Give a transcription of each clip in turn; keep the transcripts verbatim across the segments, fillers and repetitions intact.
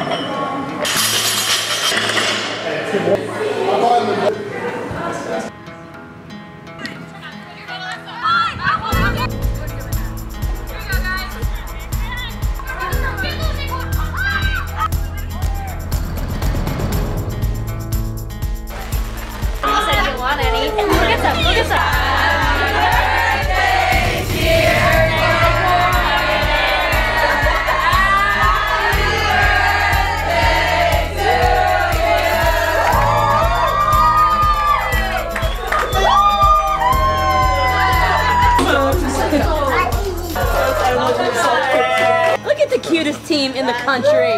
Look at the cutest team in the country.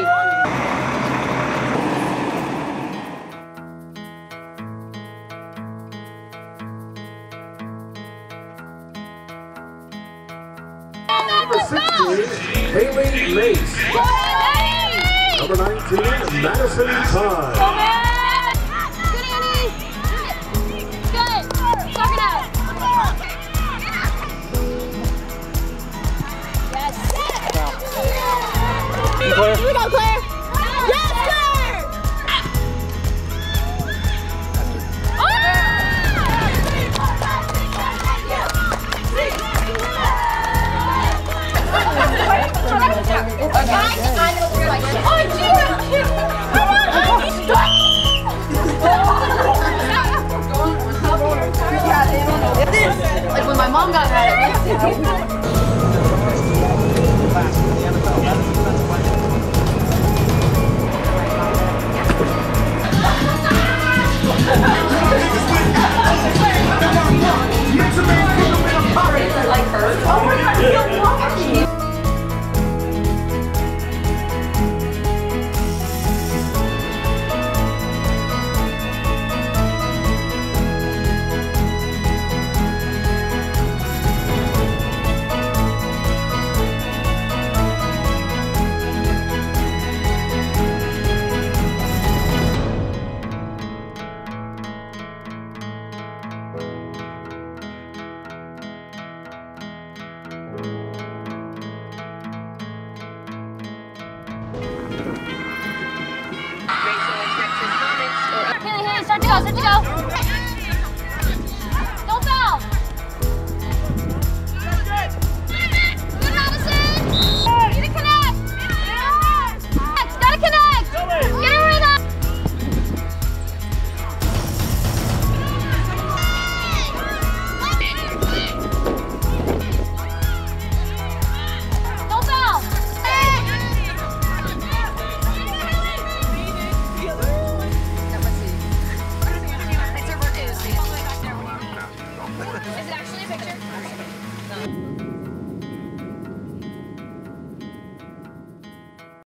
Number sixteen, Haley Mace. Number nineteen, Madison Todd. Claire. Here we go, Claire. Yes, Claire. Like when my mom got mad at me. Like her. Oh my God, you're watching. Start to go, start to go. Don't foul. Good, Madison. Need to connect. Gotta connect. Get a rhythm. Don't foul. Is it actually a picture?